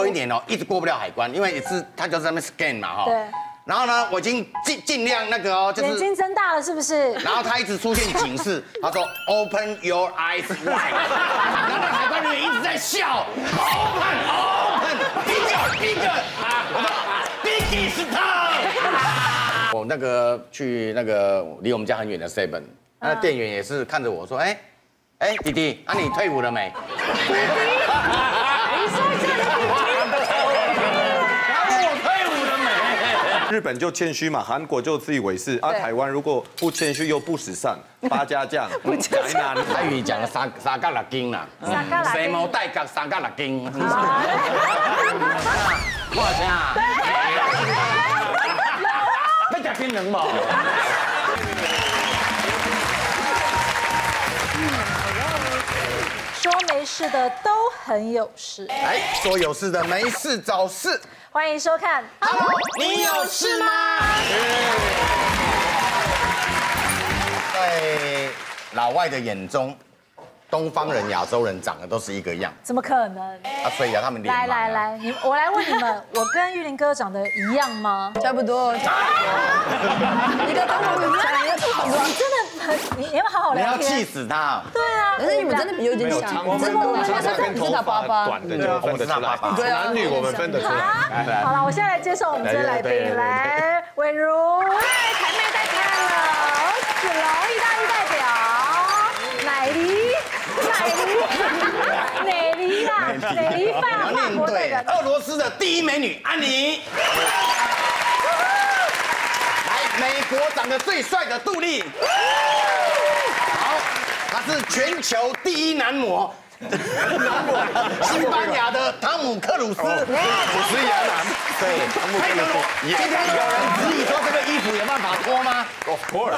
一年哦，一直过不了海关，因为他就在那边 scan 嘛哈。 对。 然后呢，我已经尽量那个哦，就是眼睛睁大了，是不是？ 然后他一直出现警示，他说 Open your eyes wide， 然后那海关人员一直在笑 ，Open bigger， 我说 Biggie stop。我那个去那个离我们家很远的 Seven， 那店员也是看着我说，哎，弟弟，啊你退伍了没？弟弟，你说这是弟弟。 日本就谦虚嘛，韩国就自以为是，台湾如果不谦虚又不时尚，八家将，台南台语讲三角六斤啦，西毛带角三角六斤。我啥？要吃槟榔无？ 说没事的都很有事， 说有事的没事找事。 欢迎收看。 Hello， 你有事吗？在老外的眼中，东方人、亚洲人长得都是一个样。 怎么可能？ 所以他们脸盲。 来，我来问你们，我跟玉林哥长得一样吗？ 差不多。你跟他们一样， 你真的很，你要好好聊天。 你要气死他。 对啊。 可是你们真的有点像， 真的， 他跟头发短的就分得出来，男女我们分得出来。 好了，我现在来介绍我们今天来宾，来，伟如，台妹代表了，子龙意大利代表，奶梨法国队的， 俄罗斯的第一美女安妮，来，美国长得最帅的杜丽，好，他是全球第一男模。西班牙的汤姆克鲁斯， 主持牙男，对，汤姆克鲁斯。 今天有人质疑说这个衣服有办法脱吗 ？Of course。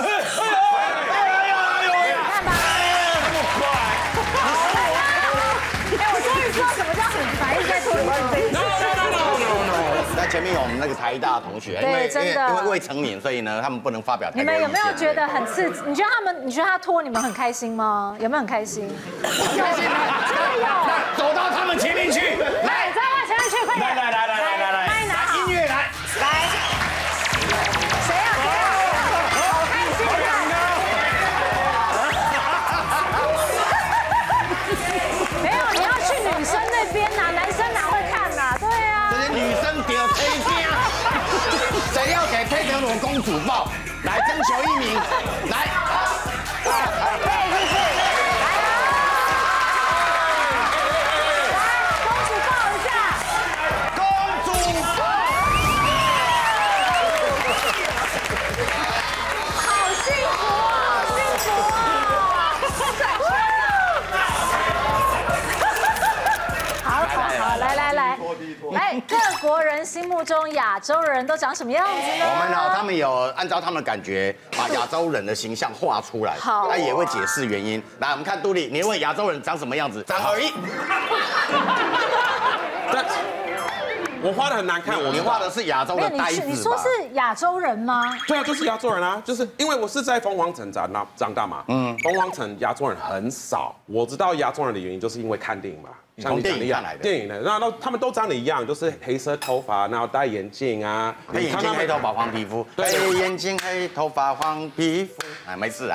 看吧，那么快。我终于知道什么叫很烦，一直在脱衣服。 那前面有我们那个台大同学，因为未成年，所以呢他们不能发表太多意见。 你们有没有觉得很刺激？你觉得他脱你们很开心吗？有没有很开心？ 开心吗？那走到他们前面去， 来，走到前面去，快点！ 来，音乐来， 谁呀？好开心没有，你要去女生那边呐，男生哪会看呐？对啊。 这些女生丢推荐，谁要给佩德罗公主抱？来征求一名，来。 对，是不是？各国人心目中亚洲人都长什么样子呢？ 我们他们有按照他们的感觉，把亚洲人的形象画出来， 好， 他也会解释原因。来，我们看杜丽，你认为亚洲人长什么样子？3、2、1。 我画的很难看， 你画的是亚洲的呆子吧？ 你说是亚洲人吗？ 对啊，就是亚洲人啊，就是因为我是在凤凰城长大嘛。凤凰城亚洲人很少，我知道亚洲人的原因就是因为看电影嘛。 像你讲的一样来的， 电影的，然后他们都长得一样，就是黑色头发，然后戴眼镜啊， 黑眼镜、黑头发、黄皮肤，黑眼镜、黑头发、黄皮肤，哎，没事啊。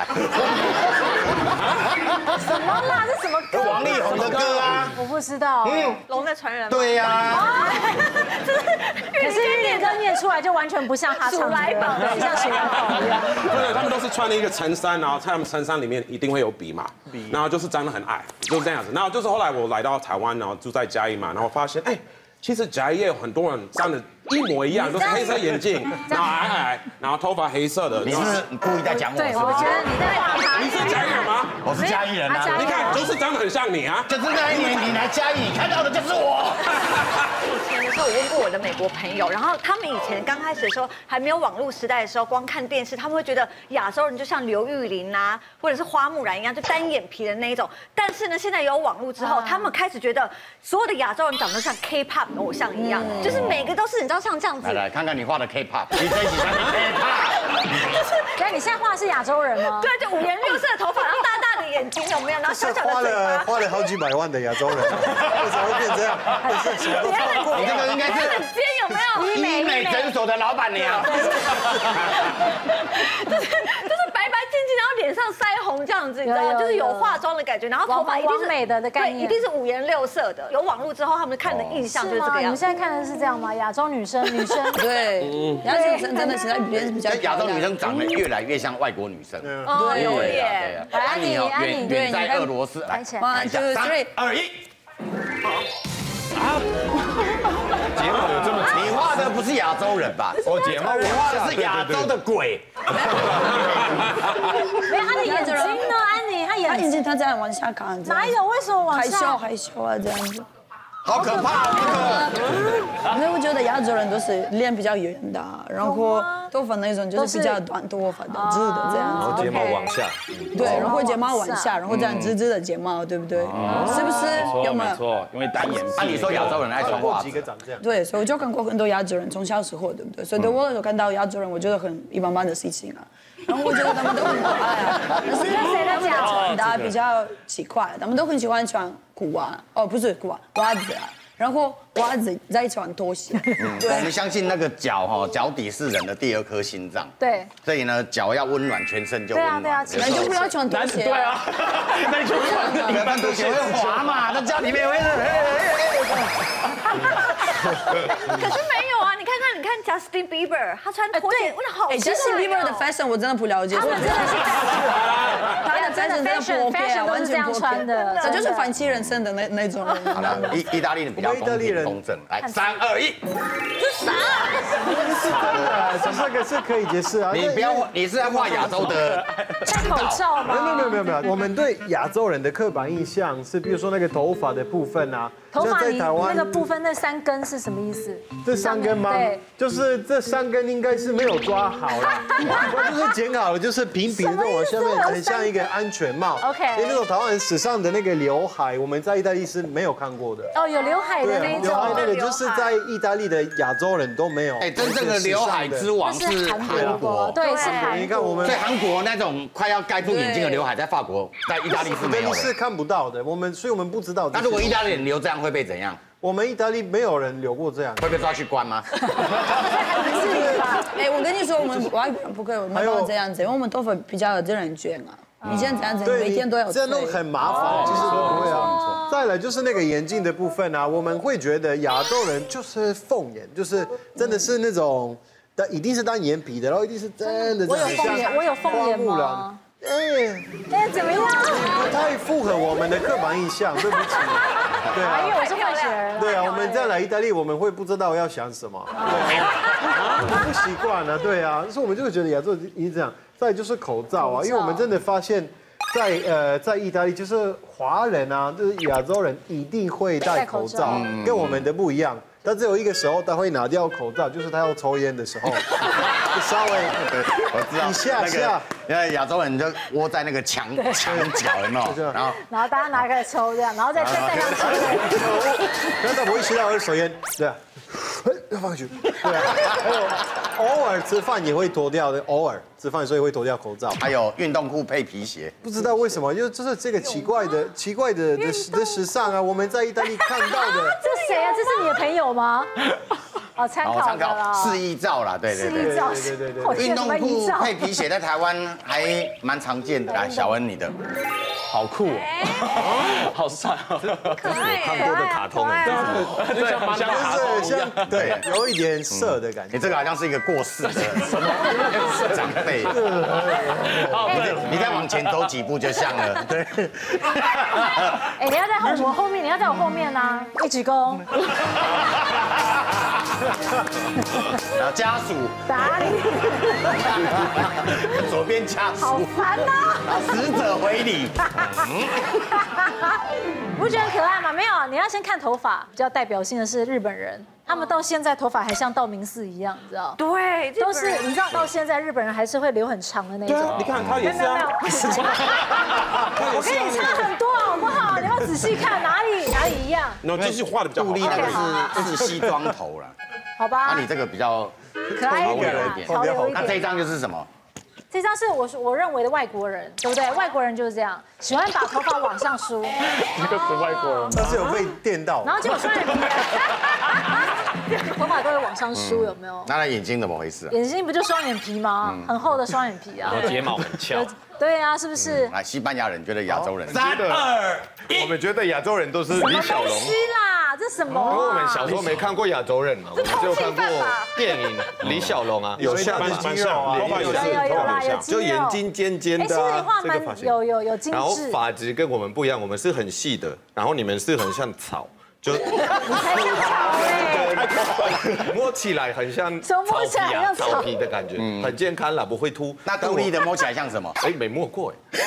什么啦？这什么歌？ 王力宏的歌啊， 我不知道。 龙的传人。 对呀。 可是玉林哥念出来就完全不像他唱的，就像鼠来宝一样。 对，他们都是穿了一个衬衫，然后在他们衬衫里面一定会有笔嘛，然后就是长得很矮，就是这样子。然后就是后来我来到台湾，然后住在嘉义嘛，然后发现其实嘉义有很多人长得一模一样，都是黑色眼镜，然后矮，然后头发黑色的。 你是故意在讲我？ 对，我觉得你在画他。 你是嘉义人吗？ 我是嘉义人啊。 你看，就是长得很像你啊。 就是那一年你来嘉义，看到的就是我。 以前的时候，我问过我的美国朋友，然后他们以前刚开始的时候，还没有网络时代的时候，光看电视，他们会觉得亚洲人就像刘玉玲啊，或者是花木兰一样，就单眼皮的那一种。但是呢，现在有网络之后，他们开始觉得所有的亚洲人长得像 K-pop 偶像一样，就是每个都是你知道像这样子。 来看看你画的 K-pop，你这一集像 K-pop。 对，你现在画的是亚洲人吗？ 对，就5颜6色的头发，然后大大的眼睛有没有？然后小小的花嘴巴。 了好几百万的亚洲人，为什么会变这样？什么都放过。 你这个应该是很尖有没有？ 医美诊所的老板娘。 就是白白净净，然后脸上腮红这样子，你知道吗？就是有化妆的感觉，然后头发一定是美的概念， 对，一定是五颜六色的。有网络之后，他们看的印象就是这个样子。 你们现在看的是这样吗？亚洲女生对，亚洲女生真的现在比较亚洲女生长得越来越像外国女生。 哦，有点。 安妮哦，远在俄罗斯，来 1、2、3、2、1。 睫毛有这么长？ 你画的不是亚洲人吧？ 我睫毛我画的是亚洲的鬼。 没有他的眼睛呢？安妮，他眼睛他这样往下看， 哪有？为什么往下？ 害羞啊，这样子。 好可怕！ 因为我觉得亚洲人都是脸比较圆的，然后头发那种就是比较短头发的直的这样子。 然后睫毛往下。 对，然后睫毛往下，然后这样直直的睫毛，对不对？是不是？有没有？ 没错，因为单眼皮。 按你说亚洲人爱穿袜子， 几个长这样。 对，所以我就看过很多亚洲人从小时候，对不对？所以对我看到亚洲人，我觉得很一般般的事情啊。然后我觉得他们都很可爱啊，但是谁在讲？ 穿搭比较奇怪，他们都很喜欢穿裤袜，哦，不是裤袜，袜子啊。然后袜子再穿拖鞋。 我们相信那个脚底是人的第2颗心脏。 对。 所以呢，脚要温暖，全身就温暖。 对啊， 那就不要穿拖鞋。 对啊，那就穿一般拖鞋会滑嘛，那家里面会。 可是没有啊，你看 Justin Bieber， 他穿拖鞋，哇，好。 Justin Bieber 的 fashion 我真的不了解。 他们真的是他的 fashion 真的不 OK 啊， 完全不穿的， 他就是反其人生的那种人。 好了，意大利人比较公正。来，3、2、1。 这啥？ 这个是可以解释啊。 你不要，你是在画亚洲的戴口罩吗？ 没有，我们对亚洲人的刻板印象是，比如说那个头发的部分啊。 头发你那个部分那3根是什么意思？ 这3根吗？对，就是这3根应该是没有抓好啦，就是剪好了，就是平平的往下面，很像一个安全帽。 OK， 因为那种台湾人史上的那个刘海，我们在意大利是没有看过的。 哦，有刘海的那种。 刘海那个就是在意大利的亚洲人都没有。 哎，真正的刘海之王是韩国。 对，是韩国。 你看我们在韩国那种快要盖住眼睛的刘海，在法国、在意大利是没有的。 是看不到的，所以我们不知道。 那如果意大利人留这样会被怎样？ 我们意大利没有人留过这样， 会被抓去关吗？ 哎，我跟你说，我们外国人不可以，我们不能这样子，因为我们头发比较自然卷啊。你现在这样子，每天都要这样弄很麻烦，其实都不会啊。再来就是那个眼镜的部分啊，我们会觉得亚洲人就是凤眼，就是真的是那种，一定是单眼皮的，然后一定是真的。 我有凤眼吗？哎，怎么样？ 不太符合我们的刻板印象，对不起。对啊， 因为我是混血人。 对啊，我们再来意大利，我们会不知道要想什么，不习惯啊，对啊，所以我们就会觉得亚洲一定这样。再就是口罩啊，因为我们真的发现，在意大利，就是华人啊，就是亚洲人一定会戴口罩，跟我们的不一样。他只有一个时候他会拿掉口罩，就是他要抽烟的时候，稍微我知道一下， 因为亚洲人就窝在那个墙角，有没有？ 然后大家拿开始抽这样，然后再上去。 然后他不会吸到二手烟，对啊，放去，对啊，还有偶尔吃饭也会脱掉的，偶尔吃饭所以会脱掉口罩， 还有运动裤配皮鞋， 不知道为什么，就是这个奇怪的时尚啊，我们在意大利看到的。 这谁啊？这是你的朋友吗？哦，参考的啦， 示意照啦，对。运动裤配皮鞋在台湾还蛮常见的，来，小恩你的。 好酷哦，好帅哦， 可爱， 看过的卡通， 就像卡通一样， 对，有一点色的感觉。 你这个好像是一个过世的什么长辈，你再往前走几步就像了，对。 哎，你要在我后面，你要在我后面呐，一鞠躬。 然后家属打你， 左边家属， 好烦呐！ 然后死者回礼。 你不觉得很可爱吗？没有，你要先看头发。比较代表性的是日本人，他们到现在头发还像道明寺一样，你知道？ 对， 都是你知道，到现在日本人还是会留很长的那种。 你看他也是啊。 我跟你差很多，好不好？你要仔细看哪里一样。 然后就是画的比较好。 杜丽那个是西装头了， 好吧？ 那你这个比较可爱一点， 潮流一点。那这一张就是什么？ 这张是我认为的外国人，对不对？外国人就是这样，喜欢把头发往上梳。 这个是外国人。 但是有被电到。 然后结果双眼皮，头发都会往上梳，有没有？ 那他眼睛怎么回事？ 眼睛不就双眼皮吗？很厚的双眼皮啊。 睫毛很翘。 对啊，是不是？ 来，西班牙人觉得亚洲人。 3、2、1，我们觉得亚洲人都是李小龙。 啦，这什么？ 因为我们小时候没看过亚洲人嘛，我们就看过电影李小龙啊，有像蛮像，头发也是， 有啦，有就眼睛尖尖的， 这个画蛮有精致。 然后发质跟我们不一样，我们是很细的，然后你们是很像草，就摸起来很像草皮啊，草皮的感觉，很健康啦，不会秃。 那杜丽的摸起来像什么？ 哎，没摸过哎。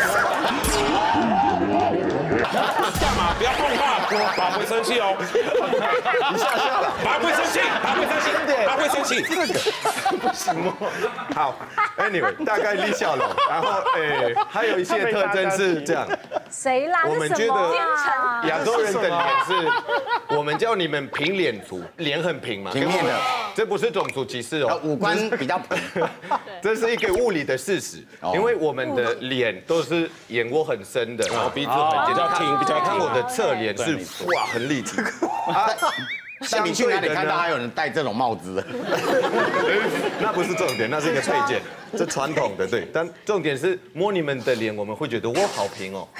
干嘛？不要碰爸，爸会生气哦。 一下下了， 爸会生气，爸会生气，爸会生气。 这个不行摸。好 ，Anyway， 大概李小龙，然后还有一些特征是这样。 谁啦？ 我们觉得亚洲人的脸是，我们叫你们平脸族，脸很平嘛， 平面的， 这不是种族歧视哦， 五官比较平， 这是一个物理的事实，因为我们的脸都是眼窝很深的，然后鼻子很尖，比较看我的侧脸是哇很立体。 像你去哪里看到还有人戴这种帽子？ 那不是重点，那是一个配件，这传统的对。但重点是摸你们的脸，我们会觉得哇好平哦，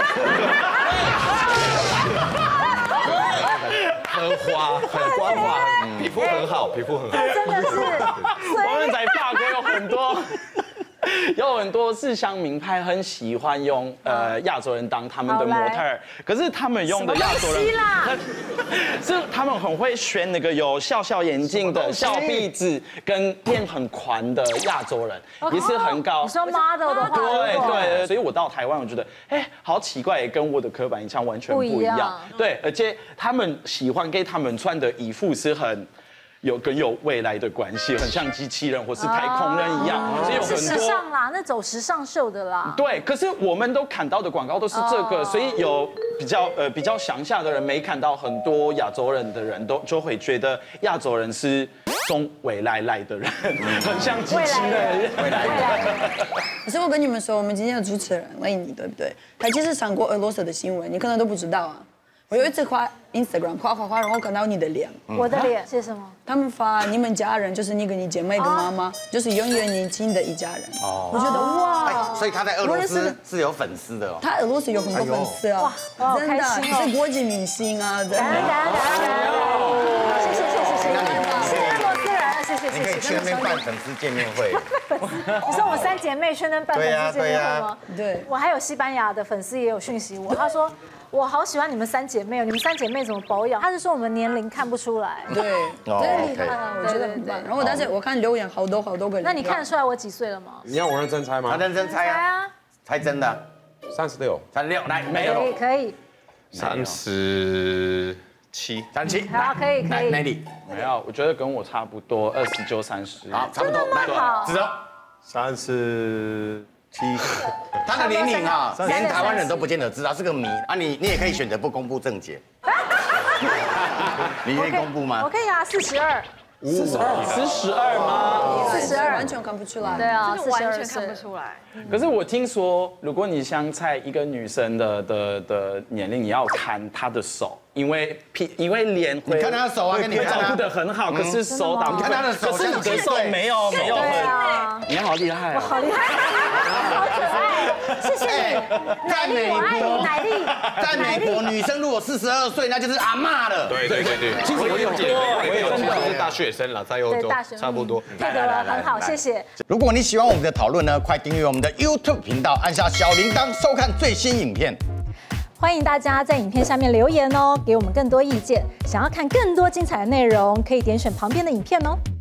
很滑，很光滑，皮肤很好，皮肤很好。 真的是， 我们在法国有很多是像名牌很喜欢用亚洲人当他们的模特儿，可是他们用的亚洲人是他们很会选那个有笑眼镜的、笑鼻子跟脸很宽的亚洲人，也是很高。 你说 model 的话， 对，所以我到台湾，我觉得好奇怪，跟我的刻板印象完全不一样。对，而且他们喜欢给他们穿的衣服是很。有未来的关系，很像机器人或是太空人一样，所以有很多时尚啦，那走时尚秀的啦。 对，可是我们都看到的广告都是这个，所以有比较乡下的人没看到很多亚洲人的人都就会觉得亚洲人是从未来来的人，很像机器人。未来的。 可是我跟你们说，我们今天的主持人维尼，对不对？他其实上过俄罗斯的新闻，你可能都不知道啊。我有一次夸 Instagram 夸，然后看到你的脸， 我的脸是什么？ 他们发你们家人就是你跟你姐妹跟妈妈，就是永远年轻的一家人。哦，我觉得哇， 所以他在俄罗斯是有粉丝的哦。 他俄罗斯有很多粉丝啊，哇，真的是国际明星啊，真的。 谢谢。俄罗斯人，谢。 你可以去那边办粉丝见面会。 你说我们3姐妹去那边办粉丝见面会吗？ 对。 我还有西班牙的粉丝也有讯息我，他说。我好喜欢你们3姐妹哦！你们3姐妹怎么保养？他是说我们年龄看不出来。 对，真厉害啊！我觉得很棒。然后但是我看留言好多个人。 那你看得出来我几岁了吗？ 你要我认真猜吗？ 认真猜啊！猜真的。 36， 来，没有。 可以。 37。 好，可以。 Nelly， 没有，我觉得跟我差不多，29、30。 好，差不多。 好， 子柔 37。 他的年龄啊，连台湾人都不见得知道，是个谜啊！你也可以选择不公布正解。你愿意公布吗？ 我可以啊，42 吗 ？42完全看不出来。 对啊， 完全看不出来。 可是我听说，如果你想猜一个女生的年龄，你要看她的手，因为脸会， 你看她的手啊，跟你照顾得很好，可是手挡不住。 你看她的手， 可是你的手没有很，你好厉害， 我好厉害，好可爱，谢谢你。 在美国， 奶力， 在美国，女生如果42岁，那就是阿嬷了。 对。其实我有姐妹，我也有姐妹是大学生了，在欧洲差不多。 配合得很好，谢谢。 如果你喜欢我们的讨论呢，快订阅我们的 YouTube 频道，按下小铃铛收看最新影片。 欢迎大家在影片下面留言哦，给我们更多意见。想要看更多精彩的内容，可以点选旁边的影片哦。